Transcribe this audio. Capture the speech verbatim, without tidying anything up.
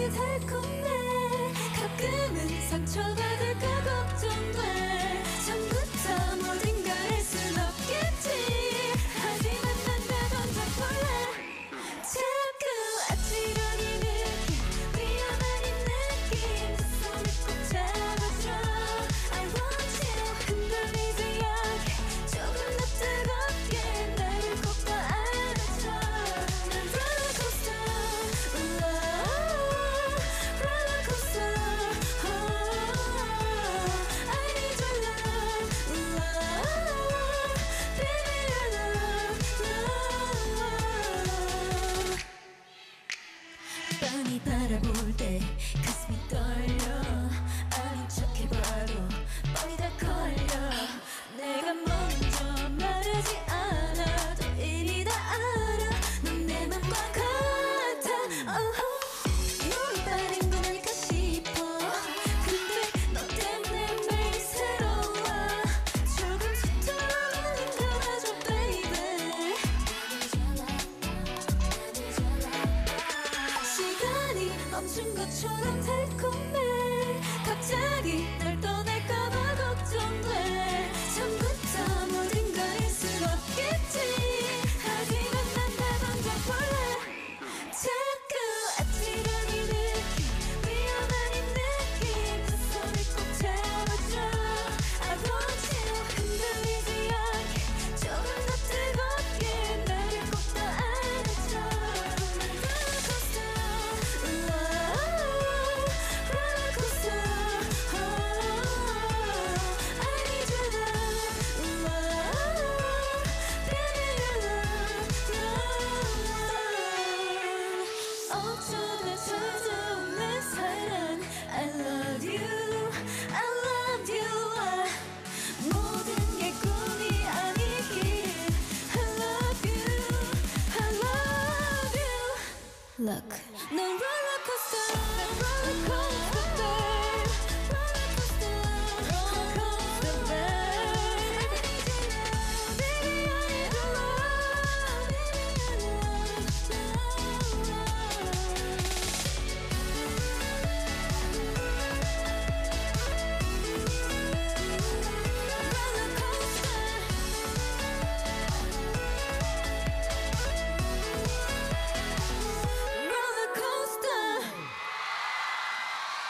게 달콤해. 가끔은 상처받을까 걱정돼. 처음부터 모든 걸 할 순 없겠지. 하지만 난 다 던져볼래. 자꾸 아찔한 이 느낌, 위험한 이 느낌, 두 손을 꼭 잡아줘. I want you. 흔들리지 않게, 조금 더 뜨겁게 나를 꼭 더 안아줘. 난 롤러코스터, 우와, 롤러코스터. Oh, I need your love, 우와, baby I love, love. 뻔히 바라볼 때 가슴이 떨려. 아닌 척해봐도 뻔히 다 걸려. 내가 먼저 말하지 않아도 이미 다 알아. 넌 내 맘과 같아. oh. 너무 빠른 건 아닐까 싶어. 근데 너 때문에 매일 새로워. 조금 서툴러는 감아줘 baby. 시간이 멈춘 것처럼 달콤해. 갑자기 널 떠날까봐 걱정돼. 처음부터 모든 걸 할 순 없겠지. 하지만 난 다 던져볼래. 자꾸 아찔한 이 느낌, 위험한 이 느낌, 두 손을 꼭 잡아줘. I want you. 흔들리지 않게, 조금 더 뜨겁게 나를 꼭 더 안아줘. 난 롤러코스터, 우와, 롤러코스터. Oh, I need your love, 우와, baby I love, love. 어쩌다 찾아온 내 사랑, I love you.